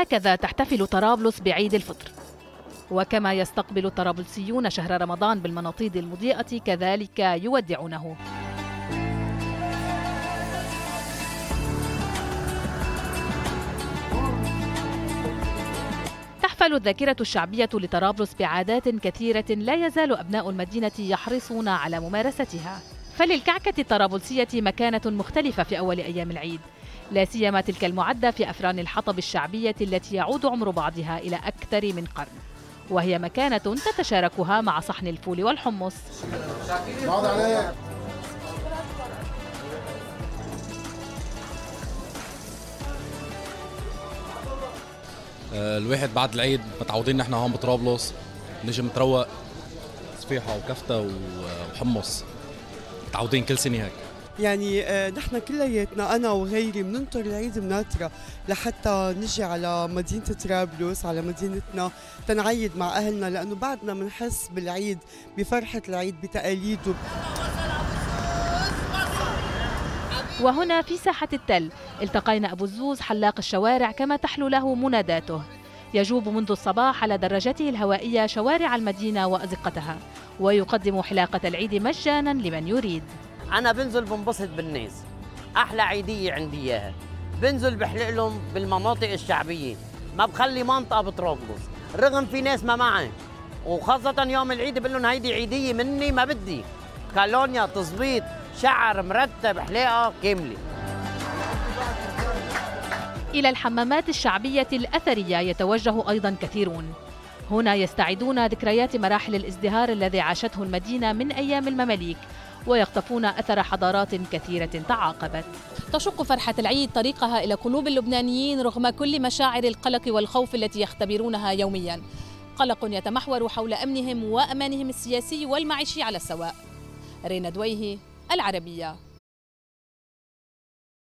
هكذا تحتفل طرابلس بعيد الفطر. وكما يستقبل الطرابلسيون شهر رمضان بالمناطيد المضيئة كذلك يودعونه. تحفل الذاكرة الشعبية لطرابلس بعادات كثيرة لا يزال أبناء المدينة يحرصون على ممارستها. فللكعكة الطرابلسية مكانة مختلفة في أول أيام العيد، لا سيما تلك المعدة في أفران الحطب الشعبية التي يعود عمر بعضها إلى أكثر من قرن، وهي مكانة تتشاركها مع صحن الفول والحمص. الواحد بعد العيد متعودين نحن هون بطرابلس نجي متروق صفيحة وكفتة وحمص، متعودين كل سنة هيك. يعني نحن كلياتنا أنا وغيري بننطر العيد بناطرة لحتى نجي على مدينة طرابلس، على مدينتنا تنعيد مع أهلنا، لأنه بعدنا بنحس بالعيد، بفرحة العيد، بتقاليده. وهنا في ساحة التل التقينا أبو الزوز حلاق الشوارع كما تحلو له مناداته. يجوب منذ الصباح على دراجته الهوائية شوارع المدينة وأزقتها، ويقدم حلاقة العيد مجانا لمن يريد. أنا بنزل بنبسط بالناس، أحلى عيدية عندي إياها، بنزل بحلق لهم بالمناطق الشعبية، ما بخلي منطقة بطرابلس، رغم في ناس ما معي، وخاصة يوم العيد بقول لهم هيدي عيدية مني ما بدي، كالونيا، تظبيط، شعر مرتب، حلاقة كاملة. إلى الحمامات الشعبية الأثرية يتوجه أيضا كثيرون. هنا يستعيدون ذكريات مراحل الازدهار الذي عاشته المدينة من أيام المماليك، ويخطفون أثر حضارات كثيرة تعاقبت. تشق فرحة العيد طريقها إلى قلوب اللبنانيين رغم كل مشاعر القلق والخوف التي يختبرونها يوميا. قلق يتمحور حول أمنهم وأمانهم السياسي والمعيشي على السواء. رينا دويهي، العربية.